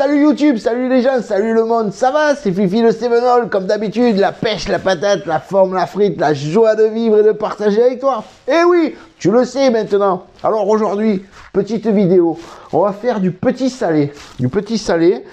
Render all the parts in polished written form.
Salut YouTube, salut les gens, salut le monde, ça va? C'est Fifi le Sevenol, comme d'habitude, la pêche, la patate, la forme, la frite, la joie de vivre et de partager avec toi. Eh oui, tu le sais maintenant. Alors aujourd'hui, petite vidéo, on va faire du petit salé, du petit salé,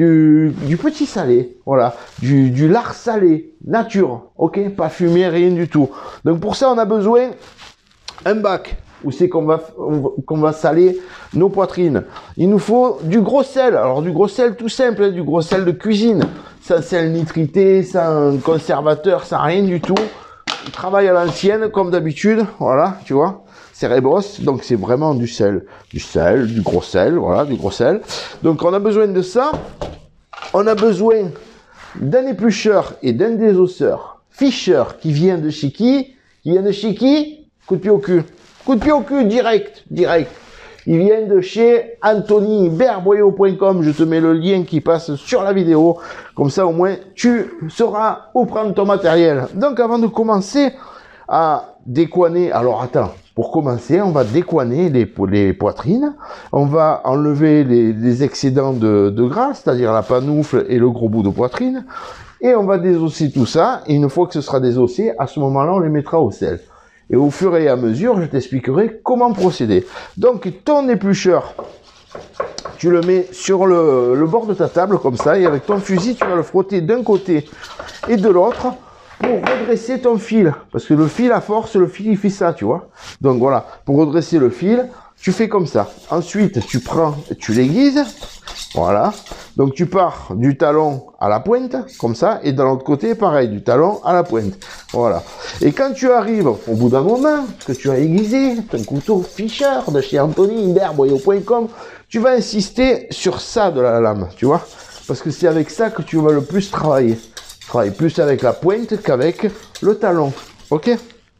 voilà, du lard salé, nature, ok, pas fumé, rien du tout. Donc pour ça, on a besoin d'un bac. Où c'est qu'on va saler nos poitrines. Il nous faut du gros sel. Alors du gros sel tout simple, hein, du gros sel de cuisine, sans sel nitrité, sans conservateur, sans rien du tout. On travaille à l'ancienne comme d'habitude, voilà, tu vois, c'est Rebos, donc c'est vraiment du sel, du gros sel, voilà, du gros sel. Donc on a besoin de ça. On a besoin d'un éplucheur et d'un désosseur Fischer qui vient de chez qui? Qui vient de chez qui? Coup de pied au cul. Coup de pied au cul, direct. Ils viennent de chez AnthonyBerboyau.com. Je te mets le lien qui passe sur la vidéo. Comme ça, au moins, tu sauras où prendre ton matériel. Donc, avant de commencer à décoiner, alors attends, pour commencer, on va décoiner les poitrines. On va enlever les excédents de gras, c'est-à-dire la panoufle et le gros bout de poitrine. Et on va désosser tout ça. Et une fois que ce sera désossé, à ce moment-là, on les mettra au sel. Et au fur et à mesure, je t'expliquerai comment procéder. Donc, ton éplucheur, tu le mets sur le bord de ta table, comme ça, et avec ton fusil, tu vas le frotter d'un côté et de l'autre pour redresser ton fil. Parce que le fil, à force, le fil, il fait ça, tu vois. Donc, voilà, pour redresser le fil, tu fais comme ça. Ensuite, tu prends, tu l'aiguises. Voilà. Donc, tu pars du talon à la pointe, comme ça, et de l'autre côté, pareil, du talon à la pointe. Voilà. Et quand tu arrives au bout d'un moment, que tu as aiguisé ton couteau Fischer de chez AnthonyBerboyau.com, tu vas insister sur ça de la lame, tu vois, parce que c'est avec ça que tu vas le plus travailler. Travaille plus avec la pointe qu'avec le talon. Ok?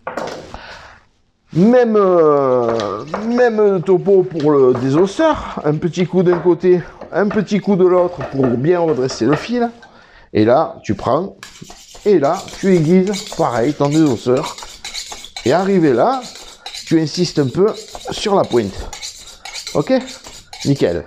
Même topo pour le désosseur, un petit coup d'un côté, un petit coup de l'autre pour bien redresser le fil. Et là, tu prends, et là, tu aiguises, pareil, ton désosseur. Et arrivé là, tu insistes un peu sur la pointe. Ok? Nickel.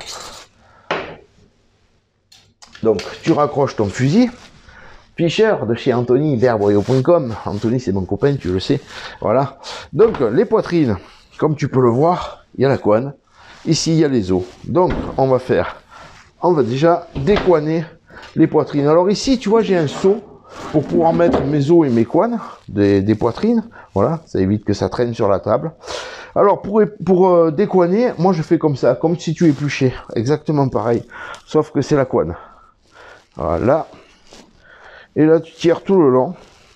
Donc, tu raccroches ton fusil. Fischer de chez AnthonyBerboyau.com. Anthony, c'est mon copain, tu le sais. Voilà. Donc, les poitrines, comme tu peux le voir, il y a la couenne. Ici, il y a les os. Donc, on va déjà décoiner les poitrines. Alors ici, tu vois, j'ai un seau pour pouvoir mettre mes os et mes couennes des poitrines. Voilà, ça évite que ça traîne sur la table. Alors, pour décoiner, moi, je fais comme ça, comme si tu épluchais. Exactement pareil, sauf que c'est la couenne. Voilà. Et là, tu tires tout le long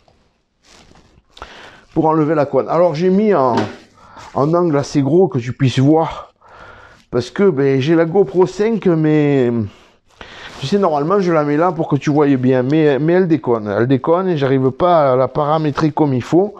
pour enlever la couenne. Alors, j'ai mis en angle assez gros que tu puisses voir. Parce que ben, j'ai la GoPro 5, mais tu sais, normalement, je la mets là pour que tu voyes bien. Mais elle déconne. Elle déconne et j'arrive pas à la paramétrer comme il faut.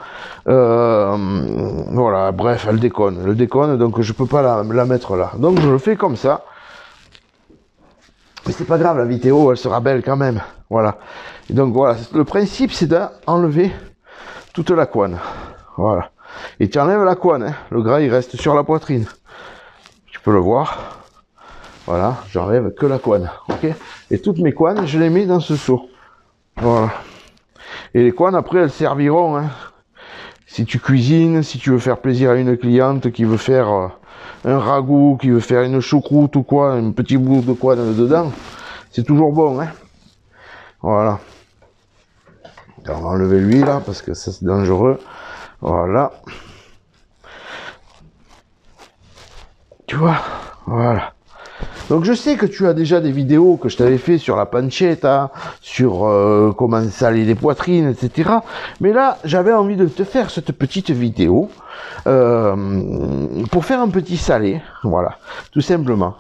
Voilà, bref, elle déconne. Elle déconne, donc je peux pas la mettre là. Donc, je le fais comme ça. Mais c'est pas grave, la vidéo, elle sera belle quand même. Voilà. Et donc voilà, le principe c'est d'enlever toute la couenne. Voilà. Et tu enlèves la couenne, hein. Le gras il reste sur la poitrine. Tu peux le voir. Voilà, j'enlève que la couenne. Ok. Et toutes mes couennes, je les mets dans ce seau. Voilà. Et les couennes après elles serviront, hein. Si tu cuisines, si tu veux faire plaisir à une cliente qui veut faire un ragoût, qui veut faire une choucroute ou quoi, un petit bout de couenne dedans, c'est toujours bon, hein. Voilà. On va enlever lui là parce que ça c'est dangereux. Voilà. Tu vois, voilà. Donc je sais que tu as déjà des vidéos que je t'avais fait sur la pancetta, sur comment saler les poitrines, etc. Mais là, j'avais envie de te faire cette petite vidéo pour faire un petit salé, voilà, tout simplement.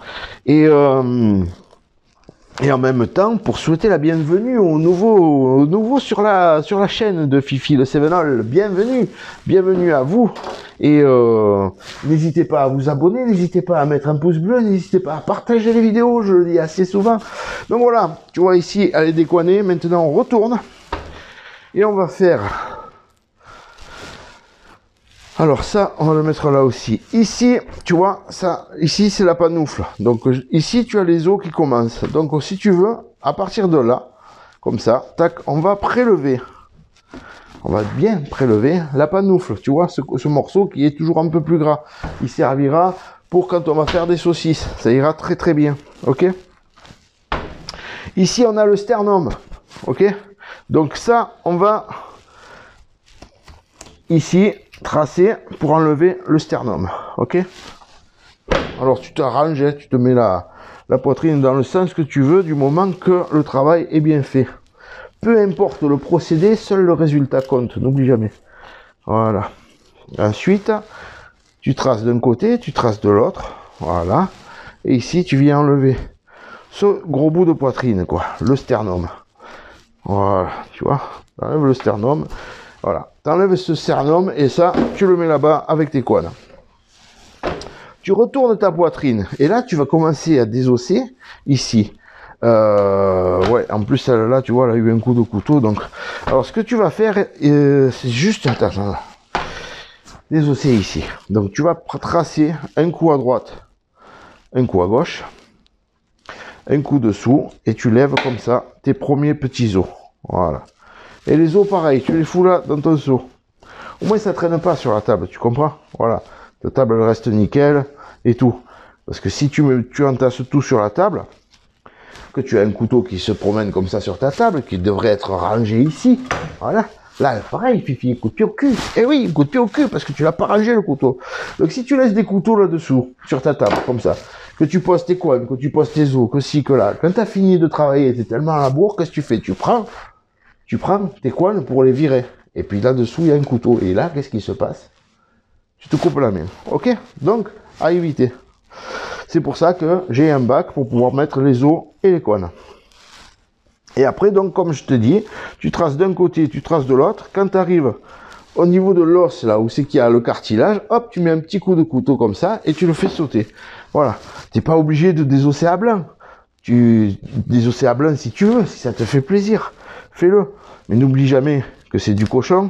Et en même temps, pour souhaiter la bienvenue aux nouveaux sur la chaîne de Fifi le Sevenol. Bienvenue à vous. Et n'hésitez pas à vous abonner, n'hésitez pas à mettre un pouce bleu, n'hésitez pas à partager les vidéos, je le dis assez souvent. Donc voilà, tu vois ici, elle est décoinée. Maintenant, on retourne et on va faire Alors ça, on va le mettre là aussi. Ici, tu vois, ça, ici c'est la panoufle. Donc ici, tu as les os qui commencent. Donc si tu veux, à partir de là, comme ça, tac, on va prélever. On va bien prélever la panoufle. Tu vois, ce morceau qui est toujours un peu plus gras. Il servira pour quand on va faire des saucisses. Ça ira très très bien. Ok. Ici, on a le sternum. Ok. Donc ça, on va ici tracer pour enlever le sternum. Ok. Alors tu t'arranges, tu te mets la poitrine dans le sens que tu veux du moment que le travail est bien fait. Peu importe le procédé, seul le résultat compte, n'oublie jamais. Voilà. Ensuite, tu traces d'un côté, tu traces de l'autre. Voilà. Et ici, tu viens enlever ce gros bout de poitrine, quoi, le sternum. Voilà, tu vois, t'enlèves le sternum. Voilà, t'enlèves ce sternum et ça, tu le mets là-bas avec tes coudes. Tu retournes ta poitrine et là, tu vas commencer à désosser ici. Ouais, en plus, celle-là, tu vois, elle a eu un coup de couteau. Donc, alors, ce que tu vas faire, c'est juste désosser ici. Donc, tu vas tracer un coup à droite, un coup à gauche, un coup dessous, et tu lèves comme ça tes premiers petits os. Voilà. Et les os, pareil, tu les fous là dans ton seau. Au moins, ça traîne pas sur la table, tu comprends? Voilà. Ta table, elle reste nickel et tout. Parce que si tu entasses tout sur la table, que tu as un couteau qui se promène comme ça sur ta table, qui devrait être rangé ici, voilà. Là, pareil, Fifi, coup de pied au cul. Eh oui, coup de pied au cul, parce que tu l'as pas rangé le couteau. Donc si tu laisses des couteaux là-dessous, sur ta table, comme ça, que tu poses tes coins, que tu poses tes os, que ci, que là, quand tu as fini de travailler, tu es tellement à la bourre, qu'est-ce que tu fais? Tu prends tes coins pour les virer. Et puis là-dessous, il y a un couteau. Et là, qu'est-ce qui se passe? Tu te coupes la main. Ok? Donc, à éviter. C'est pour ça que j'ai un bac pour pouvoir mettre les os et les coins. Et après, donc, comme je te dis, tu traces d'un côté, tu traces de l'autre. Quand tu arrives au niveau de l'os, là où c'est qu'il y a le cartilage, hop, tu mets un petit coup de couteau comme ça et tu le fais sauter. Voilà. Tu n'es pas obligé de désosser à blanc. Tu désosser à blanc si tu veux, si ça te fait plaisir. Fais-le. Mais n'oublie jamais que c'est du cochon.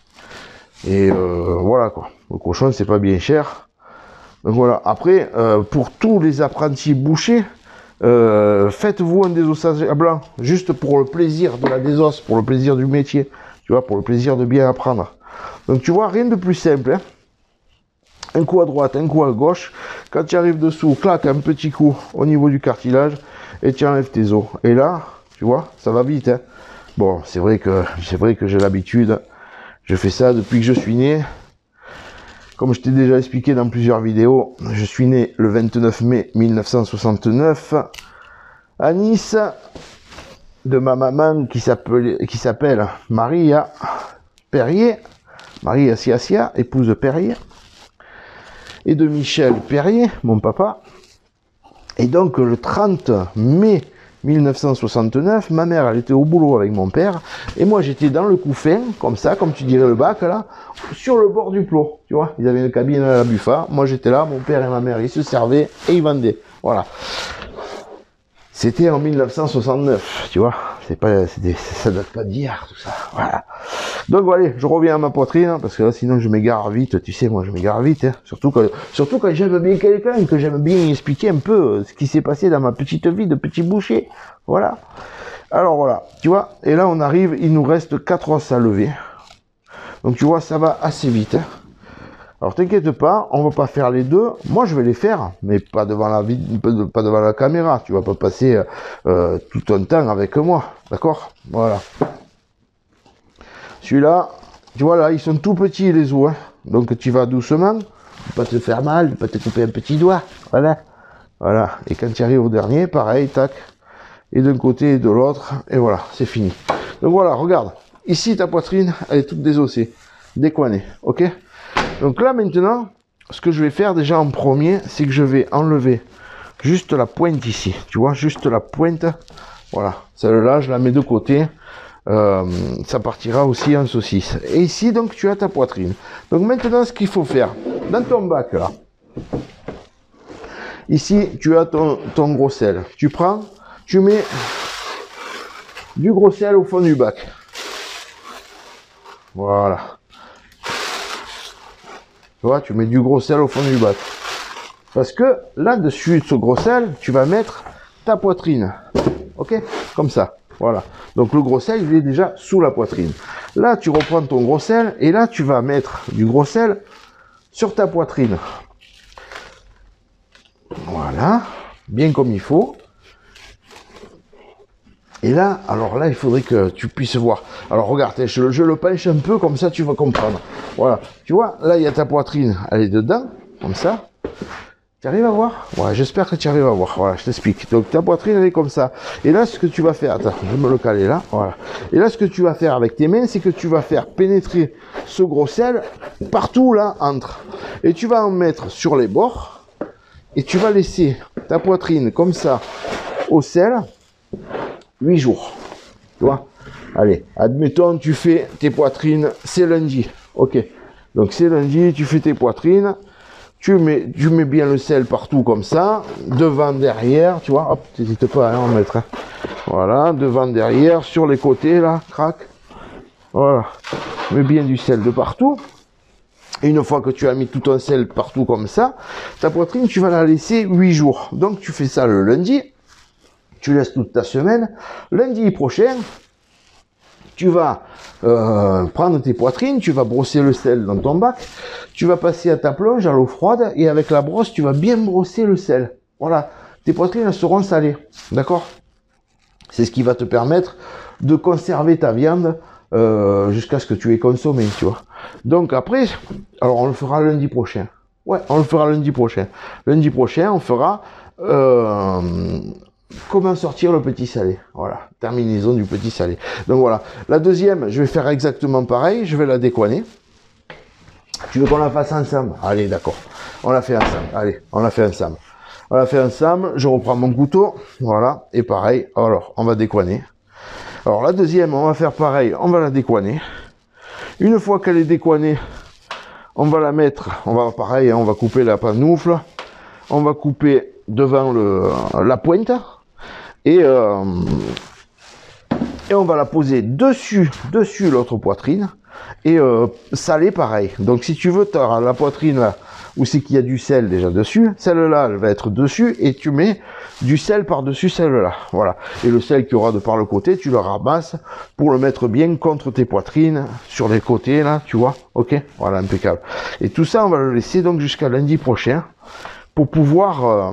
Et voilà quoi. Le cochon, c'est pas bien cher. Donc voilà. Après, pour tous les apprentis bouchers, faites-vous un désossage à blanc, juste pour le plaisir de la désosse, pour le plaisir du métier, tu vois, pour le plaisir de bien apprendre. Donc tu vois, rien de plus simple, hein. Un coup à droite, un coup à gauche. Quand tu arrives dessous, claque un petit coup au niveau du cartilage et tu enlèves tes os. Et là, tu vois, ça va vite, hein. Bon, c'est vrai que j'ai l'habitude. Je fais ça depuis que je suis né. Comme je t'ai déjà expliqué dans plusieurs vidéos, je suis né le 29 mai 1969 à Nice, de ma maman qui s'appelle Maria Perrier, Maria Siasia, épouse Perrier, et de Michel Perrier, mon papa. Et donc le 30 mai 1969, ma mère, elle était au boulot avec mon père, et moi j'étais dans le couffin, comme ça, comme tu dirais le bac, là, sur le bord du plot, tu vois, ils avaient une cabine à la Buffa, moi j'étais là, mon père et ma mère, ils se servaient, et ils vendaient, voilà. C'était en 1969, tu vois, ça date pas d'hier, tout ça, voilà. Donc voilà, je reviens à ma poitrine, parce que là, sinon je m'égare vite, tu sais, moi je m'égare vite, hein. Surtout quand j'aime bien quelqu'un, que j'aime bien expliquer un peu ce qui s'est passé dans ma petite vie de petit boucher, voilà. Alors voilà, tu vois, et là on arrive, il nous reste 4 os à lever, donc tu vois, ça va assez vite, hein. Alors t'inquiète pas, on va pas faire les deux. Moi je vais les faire, mais pas devant la caméra. Tu vas pas passer tout un temps avec moi, d'accord? Voilà. Celui-là, tu vois là, ils sont tout petits les os, hein. Donc tu vas doucement, pas te faire mal, pas te couper un petit doigt. Voilà, voilà. Et quand tu arrives au dernier, pareil, tac. Et d'un côté et de l'autre, et voilà, c'est fini. Donc voilà, regarde. Ici ta poitrine, elle est toute désossée, décoinée, ok? Donc là maintenant, ce que je vais faire déjà en premier, c'est que je vais enlever juste la pointe ici. Tu vois, juste la pointe. Voilà, celle-là, je la mets de côté. Ça partira aussi en saucisse. Et ici, donc, tu as ta poitrine. Donc maintenant, ce qu'il faut faire, dans ton bac, là, ici, tu as ton gros sel. Tu prends, tu mets du gros sel au fond du bac. Voilà. Tu vois, tu mets du gros sel au fond du bac. Parce que là-dessus de ce gros sel, tu vas mettre ta poitrine. Ok? Comme ça. Voilà. Donc le gros sel, il est déjà sous la poitrine. Là, tu reprends ton gros sel et là, tu vas mettre du gros sel sur ta poitrine. Voilà. Bien comme il faut. Et là, alors là, il faudrait que tu puisses voir. Alors regarde, je le penche un peu, comme ça tu vas comprendre. Voilà. Tu vois, là, il y a ta poitrine, elle est dedans, comme ça. Tu arrives à voir? Ouais, j'espère que tu arrives à voir. Voilà, je t'explique. Donc ta poitrine, elle est comme ça. Et là, ce que tu vas faire, attends, je vais me le caler là. Voilà. Et là, ce que tu vas faire avec tes mains, c'est que tu vas faire pénétrer ce gros sel partout là, entre. Et tu vas en mettre sur les bords. Et tu vas laisser ta poitrine comme ça au sel 8 jours. Tu vois? Allez, admettons, tu fais tes poitrines, c'est lundi. Ok. Donc c'est lundi, tu fais tes poitrines. Tu mets bien le sel partout comme ça, devant, derrière, tu vois, hop, n'hésite pas à en mettre, hein. Voilà, devant, derrière, sur les côtés, là, crac, voilà, mets bien du sel de partout, et une fois que tu as mis tout ton sel partout comme ça, ta poitrine, tu vas la laisser 8 jours, donc tu fais ça le lundi, tu laisses toute ta semaine, lundi prochain, tu vas prendre tes poitrines, tu vas brosser le sel dans ton bac, tu vas passer à ta plonge à l'eau froide et avec la brosse, tu vas bien brosser le sel. Voilà, tes poitrines elles seront salées, d'accord? C'est ce qui va te permettre de conserver ta viande jusqu'à ce que tu aies consommé, tu vois. Donc après, alors on le fera lundi prochain. Ouais, on le fera lundi prochain. Lundi prochain, on fera comment sortir le petit salé. Voilà, terminaison du petit salé. Donc voilà, la deuxième, je vais faire exactement pareil, je vais la décoiner. Tu veux qu'on la fasse ensemble? Allez, d'accord. On la fait ensemble. Allez, on la fait ensemble. On la fait ensemble, je reprends mon couteau, voilà, et pareil, alors, on va décoiner. Alors la deuxième, on va faire pareil, on va la décoiner. Une fois qu'elle est décoinée, on va la mettre, on va pareil, on va couper la panoufle, on va couper devant la pointe, et on va la poser dessus l'autre poitrine, et saler pareil. Donc si tu veux, tu as la poitrine là, où c'est qu'il y a du sel déjà dessus, celle-là, elle va être dessus, et tu mets du sel par-dessus celle-là, voilà. Et le sel qu'il y aura de par le côté, tu le ramasses pour le mettre bien contre tes poitrines, sur les côtés, là, tu vois, ok? Voilà, impeccable. Et tout ça, on va le laisser donc jusqu'à lundi prochain, pour pouvoir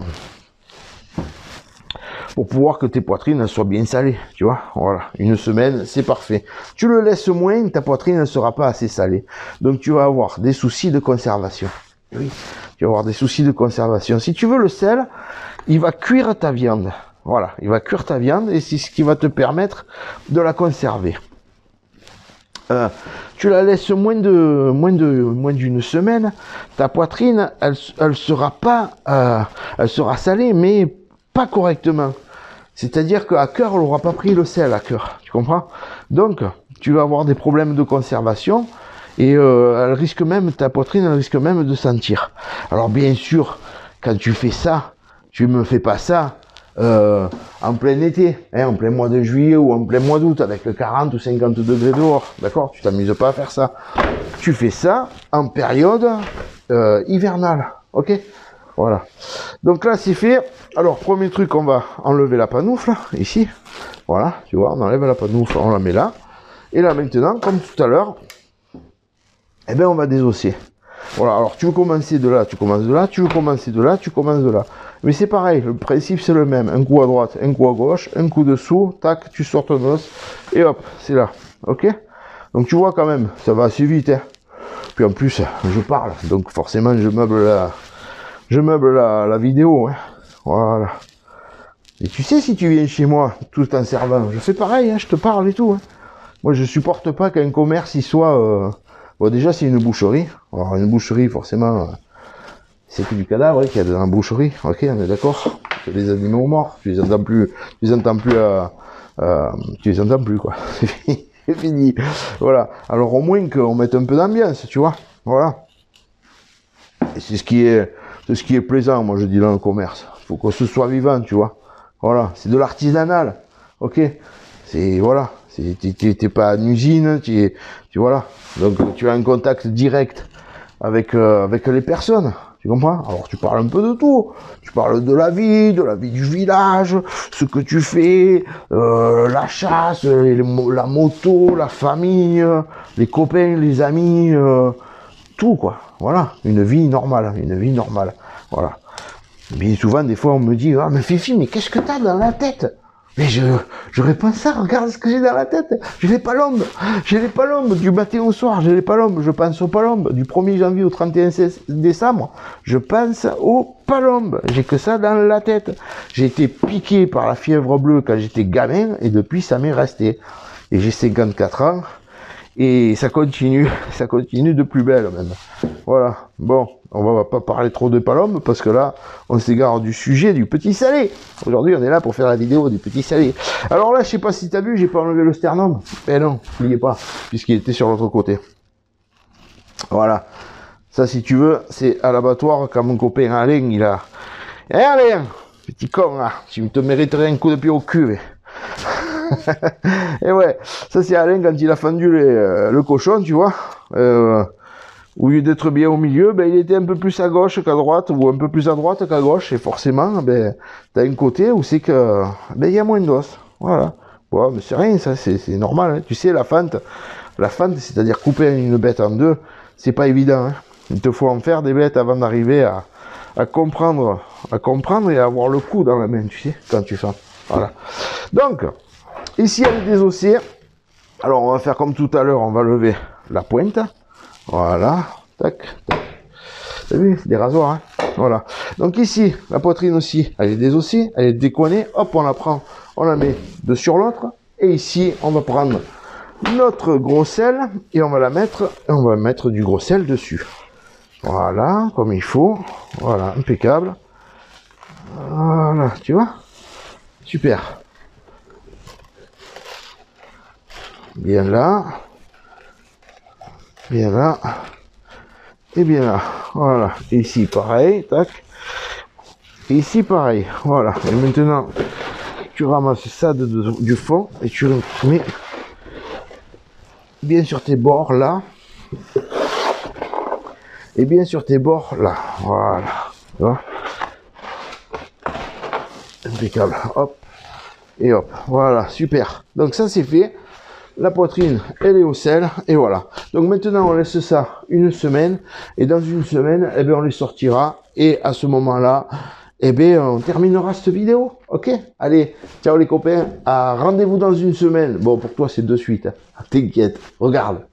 que tes poitrines elles soient bien salées, tu vois, voilà, une semaine, c'est parfait. Tu le laisses moins, ta poitrine ne sera pas assez salée, donc tu vas avoir des soucis de conservation. Oui, tu vas avoir des soucis de conservation. Si tu veux, le sel, il va cuire ta viande, voilà, il va cuire ta viande et c'est ce qui va te permettre de la conserver. Tu la laisses moins d'une semaine, ta poitrine, elle sera salée, mais pas correctement. C'est-à-dire qu'à cœur, elle n'aura pas pris le sel à cœur, tu comprends? Donc, tu vas avoir des problèmes de conservation et ta poitrine, elle risque même de sentir. Alors bien sûr, quand tu fais ça, tu me fais pas ça en plein été, hein, en plein mois de juillet ou en plein mois d'août avec le 40 ou 50 degrés dehors, d'accord? Tu t'amuses pas à faire ça. Tu fais ça en période hivernale, ok? Voilà. Donc là, c'est fait. Alors, premier truc, on va enlever la panoufle, ici. Voilà, tu vois, on enlève la panoufle, on la met là. Et là, maintenant, comme tout à l'heure, eh ben, on va désosser. Voilà, alors tu veux commencer de là, tu commences de là, tu veux commencer de là, tu commences de là. Mais c'est pareil, le principe c'est le même. Un coup à droite, un coup à gauche, un coup dessous, tac, tu sors ton os, et hop, c'est là. Ok? Donc tu vois quand même, ça va assez vite, hein. Puis en plus, je parle, donc forcément je meuble la vidéo, hein. Voilà. Et tu sais, si tu viens chez moi, tout en servant, je fais pareil, hein, je te parle et tout, hein. Moi, je supporte pas qu'un commerce, il soit... Bon, déjà, c'est une boucherie. Alors, une boucherie, forcément, c'est que du cadavre qu'il y a dans la boucherie. Ok, on est d'accord. C'est des animaux morts. Tu les entends plus, tu les entends plus, quoi. C'est fini. Voilà. Alors, au moins qu'on mette un peu d'ambiance, tu vois. Voilà. Et c'est ce qui est plaisant, moi, je dis, dans le commerce. Faut que ce soit vivant, tu vois. Voilà. C'est de l'artisanal. Ok. C'est, voilà. T'es pas en usine, voilà. Donc tu as un contact direct avec les personnes. Tu comprends? Alors tu parles un peu de tout. Tu parles de la vie du village, ce que tu fais, la chasse, la moto, la famille, les copains, les amis, tout quoi. Voilà, une vie normale, Voilà. Mais souvent, des fois, on me dit, ah mais Fifi, mais qu'est-ce que t'as dans la tête? Mais je réponds ça, regarde ce que j'ai dans la tête. J'ai les palombes. J'ai les palombes du matin au soir. J'ai les palombes. Je pense aux palombes. Du 1er janvier au 31 décembre, je pense aux palombes. J'ai que ça dans la tête. J'ai été piqué par la fièvre bleue quand j'étais gamin et depuis, ça m'est resté. Et j'ai 54 ans. Et ça continue de plus belle même. Voilà. Bon, on va pas parler trop de palombes parce que là, on s'égare du sujet du petit salé. Aujourd'hui, on est là pour faire la vidéo du petit salé. Alors là, je sais pas si t'as vu, j'ai pas enlevé le sternum. Eh non, n'oubliez pas, puisqu'il était sur l'autre côté. Voilà. Ça, si tu veux, c'est à l'abattoir quand mon copain Alain, il a... Eh Alain, petit con là, tu te mériterais un coup de pied au cul. Et ouais, ça c'est Alain quand il a fendu le cochon, tu vois. Au lieu d'être bien au milieu, ben, il était un peu plus à gauche qu'à droite, ou un peu plus à droite qu'à gauche, et forcément, ben, t'as un côté où c'est que, ben, il y a moins d'os. Voilà. Bon, mais c'est rien, ça, c'est normal, hein. Tu sais, la fente, c'est-à-dire couper une bête en deux, c'est pas évident, hein. Il te faut en faire des bêtes avant d'arriver à comprendre et à avoir le coup dans la main, tu sais, quand tu fais. Voilà. Donc, ici, elle est désossée. Alors, on va faire comme tout à l'heure, on va lever la pointe. Voilà. Tac, tac. T'as vu, c'est des rasoirs, hein. Voilà. Donc ici, la poitrine aussi, elle est désossée, elle est décoinée. Hop, on la prend, on la met de sur l'autre. Et ici, on va prendre notre gros sel et on va mettre du gros sel dessus. Voilà, comme il faut. Voilà, impeccable. Voilà, tu vois? Super. Bien là. Bien là. Et bien là. Voilà. Et ici, pareil. Tac. Et ici, pareil. Voilà. Et maintenant, tu ramasses ça du fond et tu le mets bien sur tes bords là. Et bien sur tes bords là. Voilà. Tu vois? Impeccable. Hop. Et hop. Voilà. Super. Donc ça, c'est fait. La poitrine, elle est au sel, et voilà. Donc maintenant, on laisse ça une semaine, et dans une semaine, eh bien, on les sortira, et à ce moment-là, eh bien, on terminera cette vidéo, ok? Allez, ciao les copains, rendez-vous dans une semaine. Bon, pour toi, c'est de suite, hein. T'inquiète, regarde.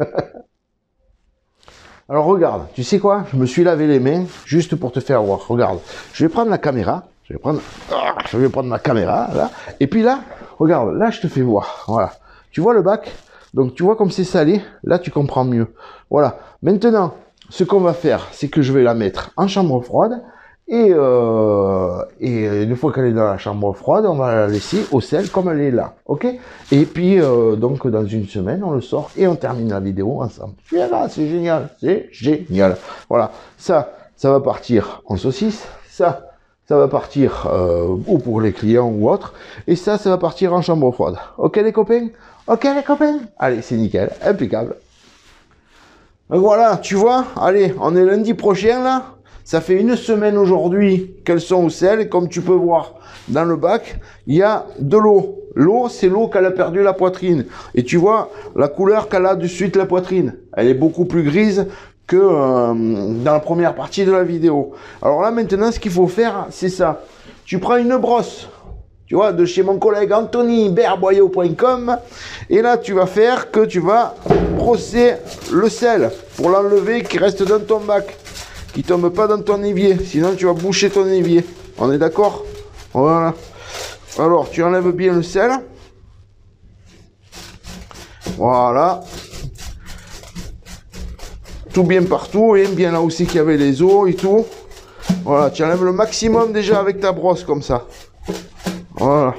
Alors regarde, tu sais quoi? Je me suis lavé les mains, juste pour te faire voir, regarde. Je vais prendre la caméra, je vais prendre ma caméra, là, et puis là, regarde, là, je te fais voir, voilà. Tu vois le bac? Donc tu vois comme c'est salé, là tu comprends mieux. Voilà. Maintenant, ce qu'on va faire, c'est que je vais la mettre en chambre froide. Et une fois qu'elle est dans la chambre froide, on va la laisser au sel comme elle est là. Ok? Et puis, donc dans une semaine, on le sort et on termine la vidéo ensemble. Tu verras, c'est génial. C'est génial. Voilà. Ça va partir en saucisse. Ça va partir ou pour les clients ou autre. Et ça va partir en chambre froide. Ok les copains? Ok les copains? Allez, c'est nickel, impeccable. Donc voilà, tu vois, allez, on est lundi prochain là. Ça fait une semaine aujourd'hui qu'elles sont au sel. Et comme tu peux voir dans le bac, il y a de l'eau. L'eau, c'est l'eau qu'elle a perdu la poitrine. Et tu vois la couleur qu'elle a de suite la poitrine. Elle est beaucoup plus grise que dans la première partie de la vidéo. Alors là maintenant, ce qu'il faut faire, c'est ça. Tu prends une brosse. Tu vois, de chez mon collègue AnthonyBerboyau.com. Et là, tu vas faire que tu vas brosser le sel pour l'enlever qui reste dans ton bac. Qui ne tombe pas dans ton évier. Sinon, tu vas boucher ton évier. On est d'accord? Voilà. Alors, tu enlèves bien le sel. Voilà. Tout bien partout. Et bien là aussi qu'il y avait les os et tout. Voilà, tu enlèves le maximum déjà avec ta brosse comme ça. Voilà.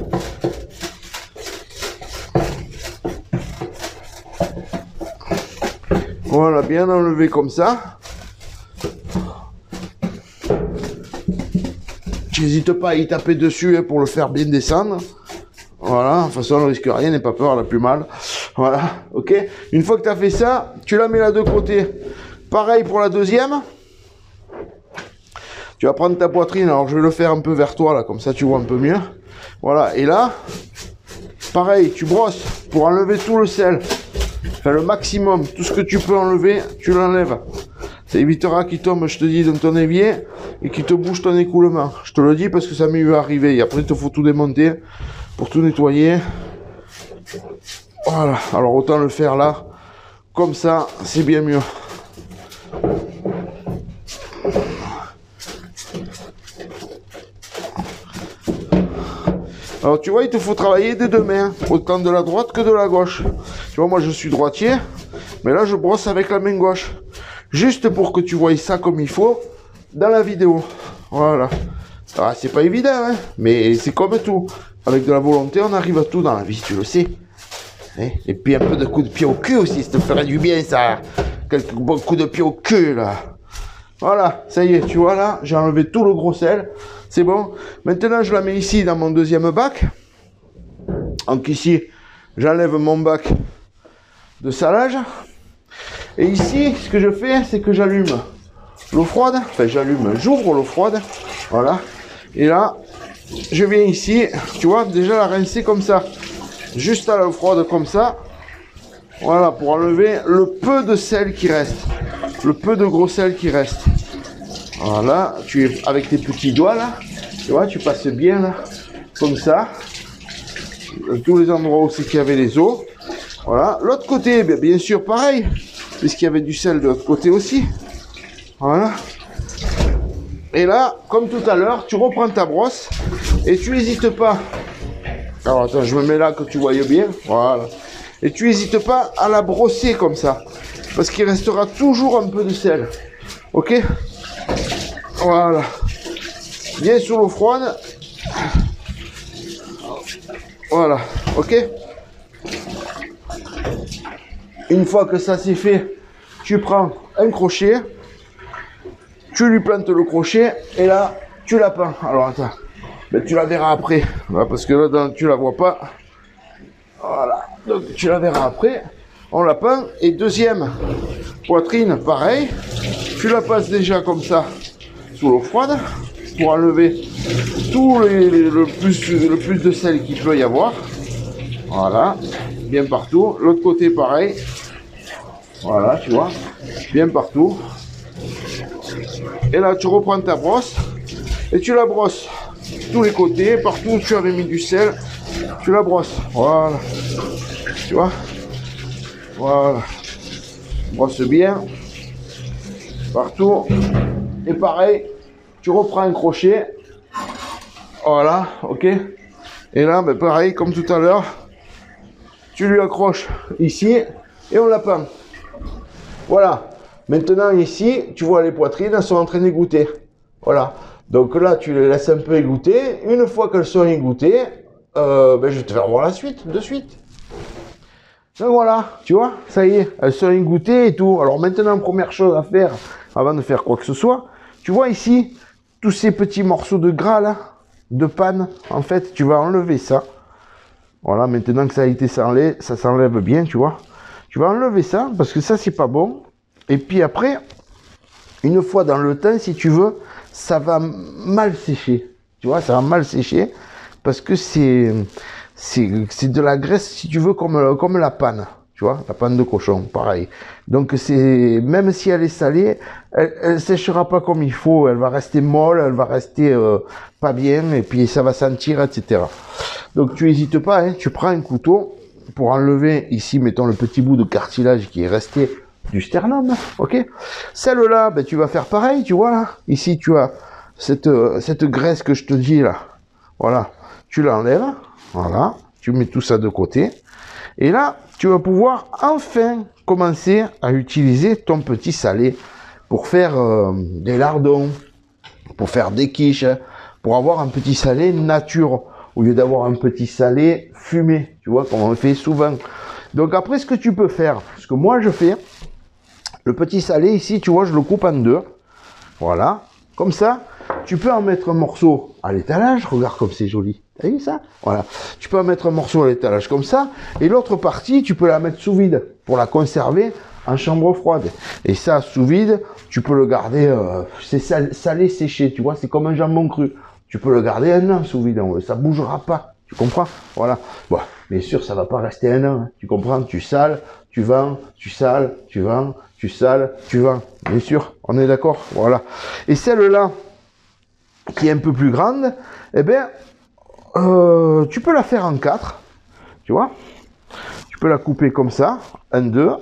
Voilà, bien enlevé comme ça. Tu n'hésites pas à y taper dessus hein, pour le faire bien descendre. Voilà, de toute façon, on ne risque rien, n'aie pas peur, elle a plus mal. Voilà, ok. Une fois que tu as fait ça, tu la mets là de côté. Pareil pour la deuxième. Tu vas prendre ta poitrine, alors je vais le faire un peu vers toi là, comme ça tu vois un peu mieux. Voilà, et là, pareil, tu brosses pour enlever tout le sel. Fais le maximum, tout ce que tu peux enlever, tu l'enlèves. Ça évitera qu'il tombe, je te dis, dans ton évier et qu'il te bouge ton écoulement. Je te le dis parce que ça m'est arrivé. Et après, il te faut tout démonter pour tout nettoyer. Voilà, alors autant le faire là, comme ça, c'est bien mieux. Alors tu vois, il te faut travailler des deux mains, autant de la droite que de la gauche. Tu vois, moi je suis droitier, mais là je brosse avec la main gauche. Juste pour que tu vois ça comme il faut dans la vidéo. Voilà. Ah, c'est pas évident, hein, mais c'est comme tout. Avec de la volonté, on arrive à tout dans la vie, tu le sais. Et puis un peu de coup de pied au cul aussi, ça te ferait du bien ça. Quelques bons coups de pied au cul là. Voilà, ça y est, tu vois là, j'ai enlevé tout le gros sel. C'est bon. Maintenant, je la mets ici dans mon deuxième bac. Donc ici, j'enlève mon bac de salage. Et ici, ce que je fais, c'est que j'allume l'eau froide. Enfin, j'ouvre l'eau froide. Voilà. Et là, je viens ici, tu vois, déjà la rincer comme ça. Juste à l'eau froide comme ça. Voilà, pour enlever le peu de sel qui reste. Le peu de gros sel qui reste. Voilà, tu es avec tes petits doigts là, tu vois, tu passes bien là, comme ça, tous les endroits où c'est qu'il y avait les os. Voilà, l'autre côté, bien sûr, pareil, puisqu'il y avait du sel de l'autre côté aussi. Voilà. Et là, comme tout à l'heure, tu reprends ta brosse et tu n'hésites pas. Alors attends, je me mets là que tu voyes bien. Voilà. Et tu n'hésites pas à la brosser comme ça, parce qu'il restera toujours un peu de sel. Ok? Voilà. Bien sous l'eau froide. Voilà. Ok. Une fois que ça c'est fait, tu prends un crochet. Tu lui plantes le crochet. Et là, tu la pends. Alors attends. Mais tu la verras après. Voilà, parce que là, tu la vois pas. Voilà. Donc tu la verras après. On la pend. Et deuxième poitrine, pareil. Tu la passes déjà comme ça. Sous l'eau froide pour enlever tout le plus de sel qu'il peut y avoir. Voilà, bien partout. L'autre côté pareil. Voilà, tu vois, bien partout. Et là tu reprends ta brosse et tu la brosses tous les côtés, partout où tu avais mis du sel, tu la brosses. Voilà, tu vois. Voilà, brosse bien partout. Et pareil, tu reprends un crochet. Voilà, ok. Et là, ben pareil, comme tout à l'heure, tu lui accroches ici et on la pend. Voilà. Maintenant, ici, tu vois les poitrines, elles sont en train d'égoutter. Voilà. Donc là, tu les laisses un peu égoutter. Une fois qu'elles sont égouttées, ben, je vais te faire voir la suite, de suite. Donc voilà, tu vois, ça y est, elles sont égouttées et tout. Alors maintenant, première chose à faire, avant de faire quoi que ce soit, tu vois ici, tous ces petits morceaux de gras là, de panne, en fait, tu vas enlever ça. Voilà, maintenant que ça a été enlevé, ça s'enlève bien, tu vois. Tu vas enlever ça, parce que ça, c'est pas bon. Et puis après, une fois dans le temps, si tu veux, ça va mal sécher. Tu vois, ça va mal sécher, parce que c'est de la graisse, si tu veux, comme la panne. Tu vois, la panne de cochon, pareil. Donc, même si elle est salée, elle séchera pas comme il faut. Elle va rester molle, elle va rester pas bien, et puis ça va sentir, etc. Donc, tu n'hésites pas, hein, tu prends un couteau pour enlever ici, mettons, le petit bout de cartilage qui est resté du sternum, ok. Celle-là, ben, tu vas faire pareil, tu vois, là. Ici, tu as cette graisse que je te dis, là. Voilà, tu l'enlèves, voilà, tu mets tout ça de côté. Et là, tu vas pouvoir enfin commencer à utiliser ton petit salé pour faire des lardons, pour faire des quiches, pour avoir un petit salé nature, au lieu d'avoir un petit salé fumé, tu vois, comme on le fait souvent. Donc après, ce que tu peux faire, ce que moi je fais, le petit salé ici, tu vois, je le coupe en deux, voilà, comme ça, tu peux en mettre un morceau à l'étalage, regarde comme c'est joli. T'as vu ça? Voilà. Tu peux en mettre un morceau à l'étalage comme ça. Et l'autre partie, tu peux la mettre sous vide pour la conserver en chambre froide. Et ça, sous vide, tu peux le garder, c'est salé, séché, tu vois, c'est comme un jambon cru. Tu peux le garder 1 an sous vide, ça bougera pas. Tu comprends? Voilà. Bon, bien sûr, ça va pas rester 1 an. Hein. Tu comprends? Tu sales, tu vends, tu sales, tu vends, tu sales, tu vends. Bien sûr, on est d'accord? Voilà. Et celle-là, qui est un peu plus grande, eh bien, tu peux la faire en 4. Tu vois? Tu peux la couper comme ça. 1, 2.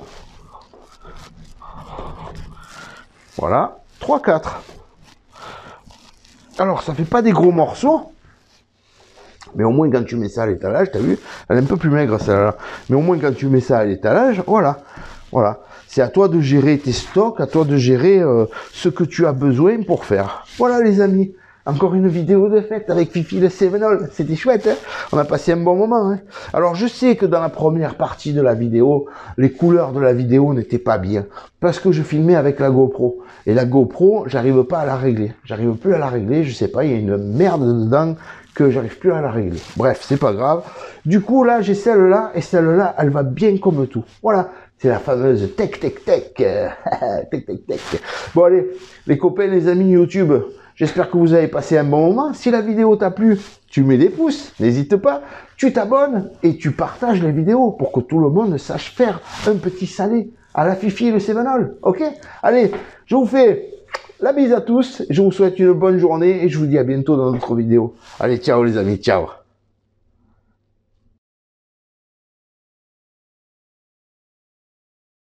Voilà. 3, 4. Alors, ça fait pas des gros morceaux. Mais au moins, quand tu mets ça à l'étalage, t'as vu, elle est un peu plus maigre, celle-là. Mais au moins, quand tu mets ça à l'étalage, voilà. Voilà. C'est à toi de gérer tes stocks, à toi de gérer ce que tu as besoin pour faire. Voilà, les amis. Encore une vidéo de fête avec Fifi le Sevenol. C'était chouette, hein? On a passé un bon moment, hein? Alors, je sais que dans la première partie de la vidéo, les couleurs de la vidéo n'étaient pas bien. Parce que je filmais avec la GoPro. Et la GoPro, j'arrive pas à la régler. J'arrive plus à la régler, je sais pas, il y a une merde dedans que j'arrive plus à la régler. Bref, c'est pas grave. Du coup, là, j'ai celle-là, et celle-là, elle va bien comme tout. Voilà. C'est la fameuse tech. Tech. Bon, allez, les copains, les amis YouTube, j'espère que vous avez passé un bon moment. Si la vidéo t'a plu, tu mets des pouces, n'hésite pas. Tu t'abonnes et tu partages la vidéo pour que tout le monde sache faire un petit salé à la Fifi et le Sevenol. Ok? Allez, je vous fais la bise à tous. Je vous souhaite une bonne journée et je vous dis à bientôt dans d'autres vidéos. Allez, ciao les amis, ciao.